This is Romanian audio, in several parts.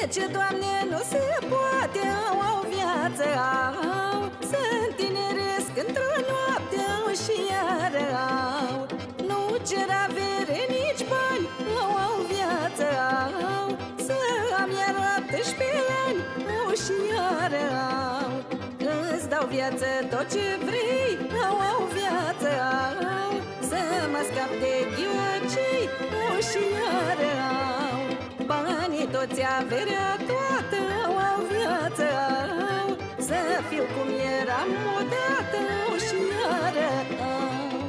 ce, Doamne, nu se poate, au viață, au. Să întineresc într-o noapte, au, și iar au. Nu cer avere, nici bani, au viață, au. Să am iar 18 ani, au, și iar au. Îți dau viață tot ce vrei, au viață, au. Să mă scap de ghiocei, au, și iar au. Banii toți, averea toată, au viață, au. Să fiu cum eram odată, au, și iar au.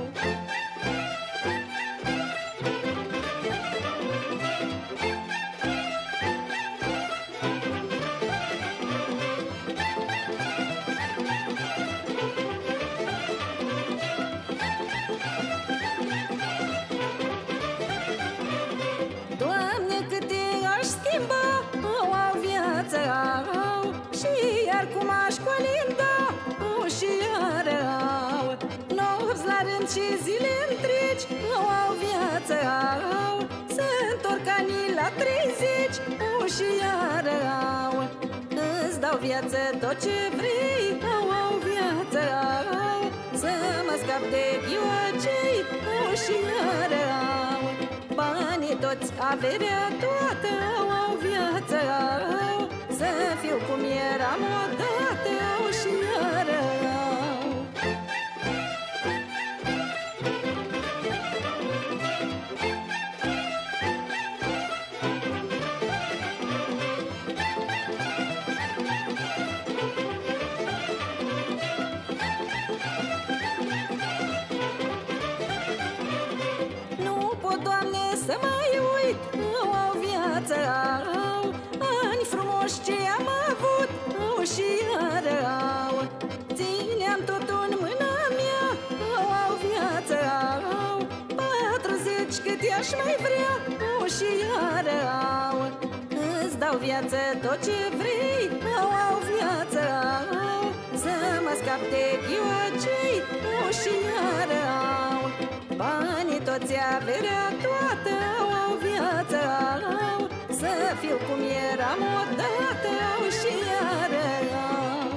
Doamne, câte aș schimba, au viață, au. Și iar cum aș colinda, au, și iar au. Nopți la rând și zile întregi, au viață, au. Să întorc anii la 30, au, și iar au. Îți dau viață tot ce vrei, au viață, au. Să mă scap de ghiocei, au, și iar au. Banii toți, averea toată, au viață, au. Să fiu cum eram odată, au, și iar au. Doamne, să mai uit, au viață, au. Ani frumoși ce am avut, au, și iar au. Țineam totul în mâna mea, au viață, au. 40 cât i-aș mai vrea, au, și iar au. Îți dau viață tot ce vrei, au viață, au. Să mă scap de ghiocei, au, și iar au. Banii toți, averea toată, au viață, au. Să fiu cum eram odată, au, și iar au.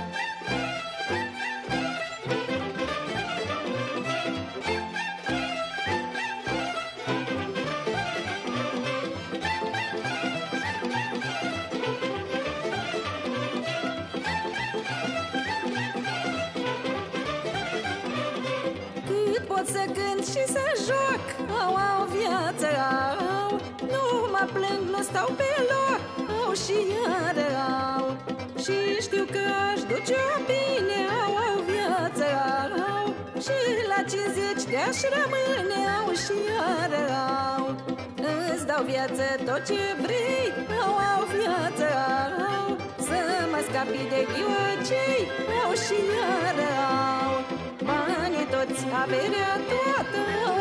Cât pot să cânt și să joc, au viață, au. Nu mă plâng, nu stau pe loc, au, și iar au. Și știu că aș duce-o bine, au viață, au. Și la 50 de-aș rămâne, au, și iar au. Îți dau viață tot ce vrei, au viață, au. Să mă scapi de ghiocei, au, și iar au. Banii toți, averea toată,